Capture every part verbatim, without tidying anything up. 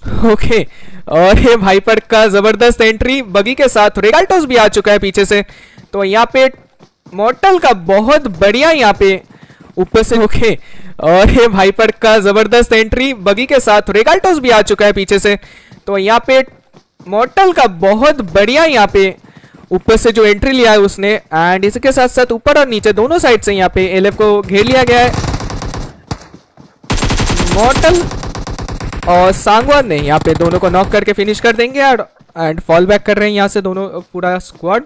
Okay और ये भाईपर का जबरदस्त एंट्री बगी के साथ रेगाल्टोस भी आ चुका है पीछे से। तो यहाँ पे मॉर्टल का बहुत बढ़िया यहाँ पे ऊपर से ओके और ये भाईपर का जबरदस्त एंट्री बगी के साथ रेगाल्टोस भी आ चुका है पीछे से। तो यहाँ पे मॉर्टल का बहुत बढ़िया यहाँ पे ऊपर से जो एंट्री लिया है उसने एंड इसके साथ साथ ऊपर और नीचे दोनों साइड से यहाँ पे एलएफ को घेर लिया गया है। मॉर्टल और सांगवान ने यहाँ पे दोनों को नॉक करके फिनिश कर देंगे यार एंड फॉल बैक कर रहे हैं यहाँ से दोनों पूरा स्क्वाड।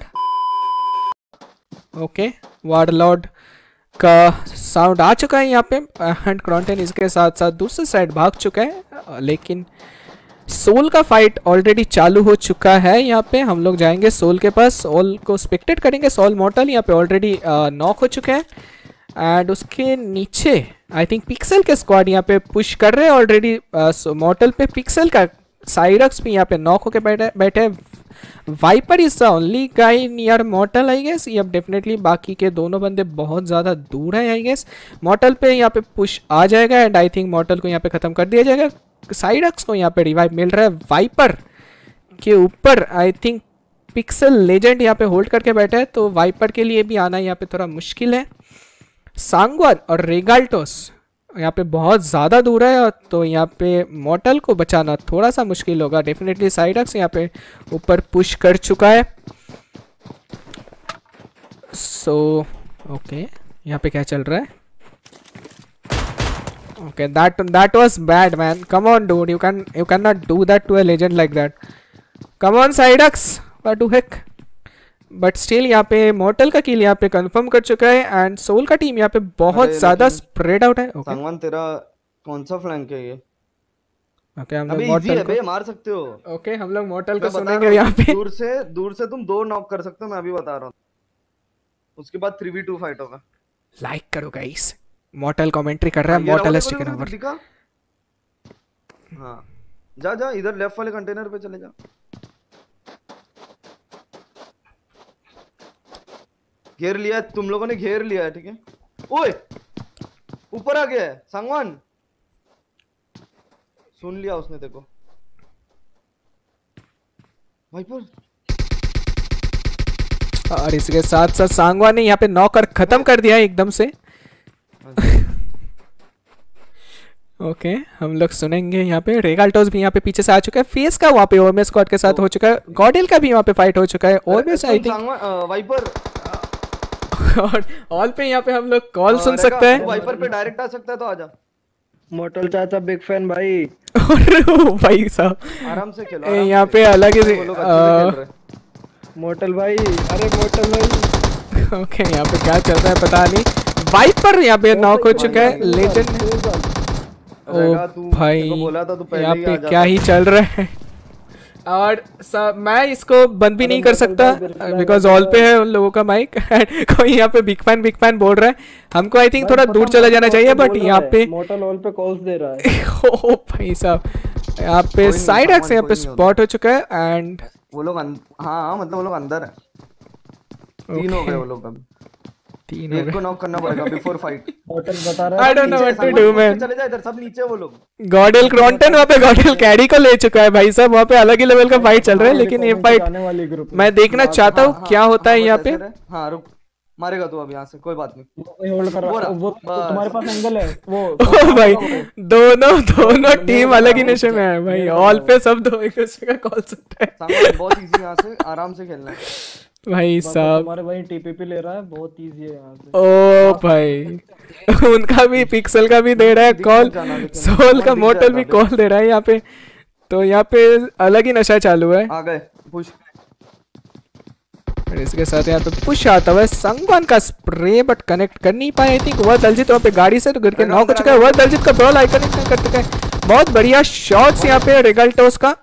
ओके वारलॉर्ड का साउंड आ चुका है यहाँ पे एंड क्रॉन्टेन इसके साथ साथ दूसरी साइड भाग चुका है, लेकिन सोल का फाइट ऑलरेडी चालू हो चुका है। यहाँ पे हम लोग जाएंगे सोल के पास, सोल को स्पेक्टेट करेंगे। सोल मॉर्टल यहाँ पे ऑलरेडी नॉक हो चुके हैं एंड उसके नीचे आई थिंक पिक्सल के स्क्वाड यहाँ पे पुश कर रहे हैं ऑलरेडी मॉर्टल पे। पिक्सल का साइरक्स भी यहाँ पे नॉक होके बैठे बैठे viper is the only guy near mortal I guess. ये अब डेफिनेटली बाकी के दोनों बंदे बहुत ज़्यादा दूर हैं आई गेस। मॉर्टल पे यहाँ पे पुश आ जाएगा एंड आई थिंक मॉर्टल को यहाँ पे ख़त्म कर दिया जाएगा। साइरक्स को यहाँ पे रिवाइव मिल रहा है वाइपर के ऊपर। आई थिंक पिक्सल लेजेंड यहाँ पे होल्ड करके बैठे हैं तो वाइपर के लिए भी आना यहाँ पे थोड़ा मुश्किल है। सांगवान और रेगाल्टोस यहाँ पे बहुत ज़्यादा दूर है तो यहाँ पे मॉर्टल को बचाना थोड़ा सा मुश्किल होगा। डेफिनेटली साइडक्स यहाँ पे ऊपर पुश कर चुका है। सो ओके यहाँ पे क्या चल रहा है? Okay that that was bad man, come on dude, you can you can not do that to a legend like that. Come on sidex, what do heck. But still यहाँ पे मॉर्टल का किल यहाँ पे कंफर्म कर चुका है एंड सोल का team यहाँ पे बहुत ज्यादा स्प्रेड आउट है। okay. सांगवान तेरा कौन सा फ्लैंक है ये? ओके okay, हम लोग मॉर्टल को मार सकते हो। ओके okay, हम लोग मॉर्टल को सुनेंगे यहाँ पे। दूर से दूर से तुम दो नॉक कर सकते हो, मैं अभी बता रहा हूँ। उसके बाद थ्री वी टू फाइट होगा। लाइक करो गाइस, मॉर्टल कमेंट्री कर रहा है। Mortal has taken over. हां जा जा इधर लेफ्ट वाले कंटेनर पे चले जा। घेर लिया तुम लोगों ने, घेर लिया है ठीक है। ओए ऊपर आ गया है सांगवान, सुन लिया उसने देखो वाइपर। और इसके साथ साथ सांगवान ने यहाँ पे नॉक कर खत्म कर दिया एकदम से। ओके okay, हम लोग सुनेंगे यहाँ पे। रेगाल्टोस भी यहाँ पे पीछे से आ चुका है। फेस का वहाँ पे ओएमएस स्क्वाड के साथ हो चुका है। गॉडेल का भी वहाँ पे फाइट हो चुका है। ओएमएस आई थिंक वाइपर और ऑल पे यहाँ पे हम लोग कॉल सुन सकते हैं। वाइपर पे डायरेक्ट आ सकता है तो आजा। मॉर्टल चाचा बिग फैन भाई। और भाई साहब आराम से खेलो। यहाँ पे अलग ही मॉर्टल भाई, अरे मॉर्टल भाई। ओके यहाँ पे क्या चल रहा है पता नहीं। वाइपर यहाँ पे नॉक हो चुका है लेजेंड। ओ भाई यहाँ पे क्या ही चल रहा है। और मैं इसको बंद भी नहीं कर सकता बिकॉज ऑल पे है उन लोगों का माइक। कोई यहाँ पे बिग फैन बिग फैन बोल रहा है। हमको आई थिंक थोड़ा दूर चला जाना चाहिए बट यहाँ पे मॉर्टल ऑल पे कॉल्स दे रहा है। ओ भाई साहब यहाँ पे साइड एक्स यहाँ पे स्पॉट हो चुका है एंड वो लोग हाँ मतलब वो लोग अंदर है। तीन हो गए वो लोग अब। तीन एक को नॉक करना पड़ेगा बिफोर फाइट। मॉर्टल बता रहा है। I don't know what to do man। चले जा इधर, सब नीचे वो लोग। गॉडेल क्रॉन्टन वहाँ पे गॉडेल कैरी को ले चुका है भाई साहब। वहाँ पे अलग ही लेवल का फाइट चल रहा है लेकिन ये फाइट मैं देखना चाहता हूँ क्या होता है यहाँ पे। हाँ रुक, मारेगा तू अब यहाँ से, कोई बात नहीं। होल्ड कर रहा है वो, तुम्हारे पास एंगल है वो। ओ भाई दोनों दोनों टीम अलग ही नशे में है भाई। ऑल पे सब दो एक दूसरे का कॉल सुनते हैं। बहुत इजी यहाँ से आराम से खेलना है भाई साहब। हमारे भाई टीपीपी ले रहा है, बहुत इजी है यहाँ से। ओ भाई उनका भी पिक्सल का भी दे रहा है कॉल, सोल का मॉर्टल भी कॉल दे रहा है यहाँ पे। तो यहाँ पे अलग ही नशा चालू है। आ गए पुश। इसके साथ यहाँ पे पुश आता हुआ है। संगवान का स्प्रे बट कनेक्ट कर नहीं पाए। आई थिंक वह दलजीत वहाँ पे गाड़ी से तो गिर के नॉक हो चुका है। वह दलजीत का ब्रॉल आइकन कर चुका है। बहुत बढ़िया शॉट्स यहाँ पे रेगाल्टोस का।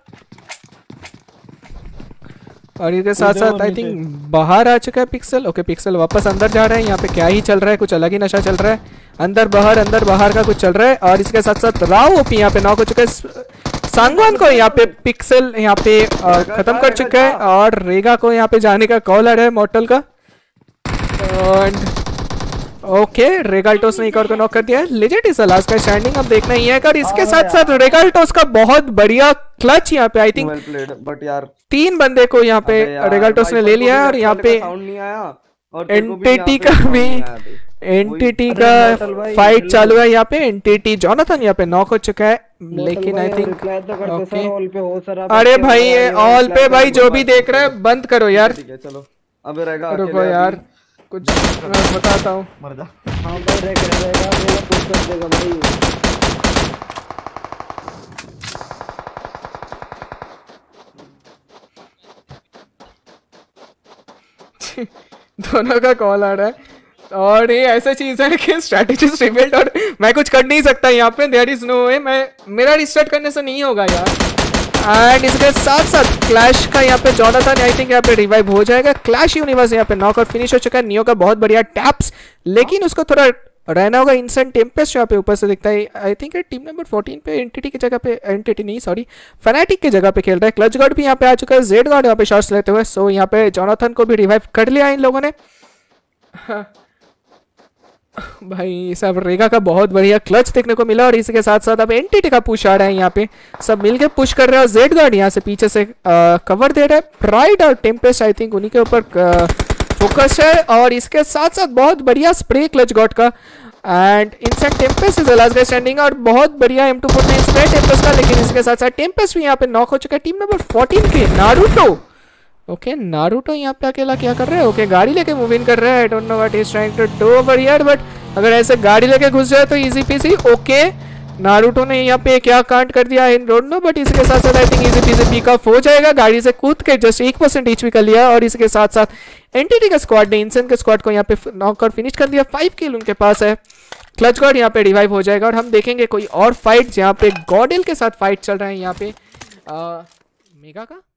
और इसके साथ साथ आई थिंक बाहर आ चुका है पिक्सल। ओके पिक्सल वापस अंदर जा रहा है। यहाँ पे क्या ही चल रहा है, कुछ अलग ही नशा चल रहा है। अंदर बाहर अंदर बाहर का कुछ चल रहा है। और इसके साथ साथ राव ओपी यहाँ पे नॉक हो चुका है। सांगवान को यहाँ पे पिक्सल यहाँ पे खत्म कर चुका है और रेगा को यहाँ पे जाने का कॉल आ रहा है मॉर्टल का। ओके रेगाल्टोस ने एक और को नॉक कर दिया है। लेजेंड इज द लास्ट का स्टैंडिंग अब देखना ही है और इसके साथ साथ रेगाल्टोस का बहुत बढ़िया क्लच यहाँ पे आई थिंक बट यार तीन बंदे को यहाँ पे रेगाल्टोस ने ले लिया है और यहाँ पे साउंड नहीं आया और एनटीटी का भी एनटीटी का फाइट चालू है यहाँ पे। एनटीटी जोनाथन यहाँ पे नॉक हो चुका है लेकिन आई थिंक ओके अरे भाई ये ऑल पे भाई जो भी देख रहे हैं बंद करो यार। चलो अबे रहेगा रुको यार कुछ मैं बताता हूँ। मर जा। हाँ भाई रहेगा रहेगा वो कुछ कर देगा भाई। दोनों का कॉल आ रहा है और ये ऐसा चीज है कि स्ट्रैटेजिस्ट रिबिल्ड और मैं कुछ कर नहीं सकता यहाँ पे। देयर इज नो वे मैं मेरा रिस्टार्ट करने से नहीं होगा यार। एंड इसके साथ साथ क्लैश का यहाँ पे जोनाथन आई थिंक यहाँ पे रिवाइव हो जाएगा। क्लैश यूनिवर्स यहाँ पे नॉक और फिनिश हो चुका है। नियो का बहुत बढ़िया टैप्स लेकिन उसको थोड़ा रहना होगा। इंसेंट टेम्पेस्ट यहाँ पे ऊपर से दिखता है। I think team number fourteen पे एंटिटी की जगह पे एंटिटी नहीं सॉरी फैनेटिक की जगह पे खेल रहा है। क्लच गार्ड भी यहाँ पे आ चुका है। जेड गार्ड यहाँ पे शॉट्स लेते हुए। सो यहाँ पे जोनाथन को भी रिवाइव कर लिया इन लोगों ने। भाई सब रेगा का बहुत बढ़िया क्लच देखने को मिला और इसके साथ साथ अब एंटिटी का पुश आ रहा है। यहाँ पे सब मिलके पुश कर रहे हैं और जेड गार्ड यहाँ से पीछे से आ, कवर दे रहा है। प्राइड और टेम्पेस्ट आई थिंक उन्हीं के ऊपर फोकस है और इसके साथ साथ बहुत बढ़िया स्प्रे क्लच गार्ड का and incent tempest is the last guy standing और बहुत बढ़िया M two forty nine spray tempest का। लेकिन इसके साथ साथ टेम्पेस्ट भी यहाँ पे नॉक हो चुका है। टीम नंबर फोर्टीन के नारुतो ओके नारुतो यहाँ पे अकेला क्या कर रहे हैं। ओके गाड़ी लेके मूव इन कर रहे हैं। I don't know what he is trying to do over here but अगर ऐसे गाड़ी लेके घुस जाए तो इजी पीसी। ओके नारुतो ने यहाँ पे क्या कांड कर दिया आई डोंट नो बट इसके साथ साथ I think easy peasy pick up हो जाएगा। गाड़ी से कूद के जस्ट एक परसेंट एचपी कर लिया और इसके साथ साथ एनटीटी का स्क्वाड ने इंसेंट के स्क्वाड को यहाँ पे नॉक और फिनिश कर दिया। फाइव किल उनके पास है। क्लच गार्ड यहाँ पे रिवाइव हो जाएगा और हम देखेंगे कोई और फाइट जहाँ पे गॉडेल के साथ फाइट चल रहा है यहाँ पे मेगा का